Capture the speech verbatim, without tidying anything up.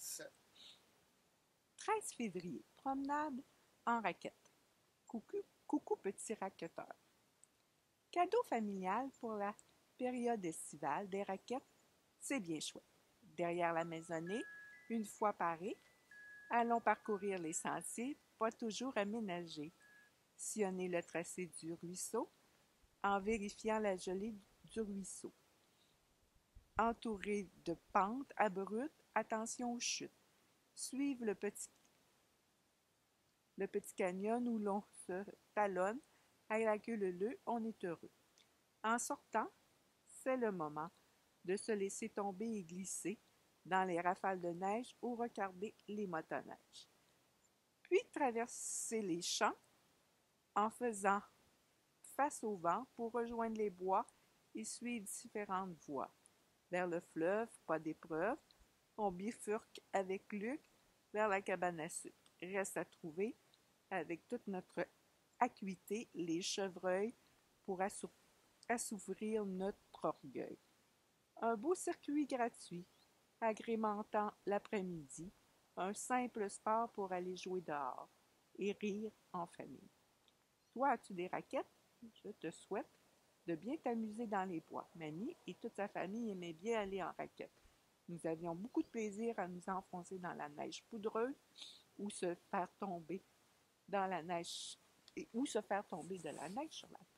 mars. treize février, promenade en raquette. Coucou, coucou petit raquetteur. Cadeau familial pour la période estivale des raquettes, c'est bien chouette. Derrière la maisonnée, une fois parés, allons parcourir les sentiers, pas toujours aménagés. Sillonner le tracé du ruisseau en vérifiant la gelée du ruisseau. Entouré de pentes abruptes, attention aux chutes. Suivre le petit, le petit canyon où l'on se talonne à la queue leu, on est heureux. En sortant, c'est le moment de se laisser tomber et glisser dans les rafales de neige ou regarder les motoneiges. Puis traverser les champs en faisant face au vent pour rejoindre les bois et suivre différentes voies. Vers le fleuve, pas d'épreuve, on bifurque avec Luc vers la cabane à sucre. Reste à trouver, avec toute notre acuité, les chevreuils pour assou- assouvir notre orgueil. Un beau circuit gratuit, agrémentant l'après-midi, un simple sport pour aller jouer dehors et rire en famille. Toi, as-tu des raquettes? Je te souhaite de bien t'amuser dans les bois. Mamie et toute sa famille aimaient bien aller en raquette. Nous avions beaucoup de plaisir à nous enfoncer dans la neige poudreuse ou se faire tomber dans la neige et ou se faire tomber de la neige sur la tête.